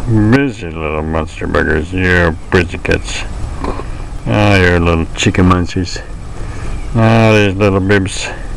Busy little monster buggers. You're pussycats. Ah, you're little chicken munchers. Ah, these little bibs.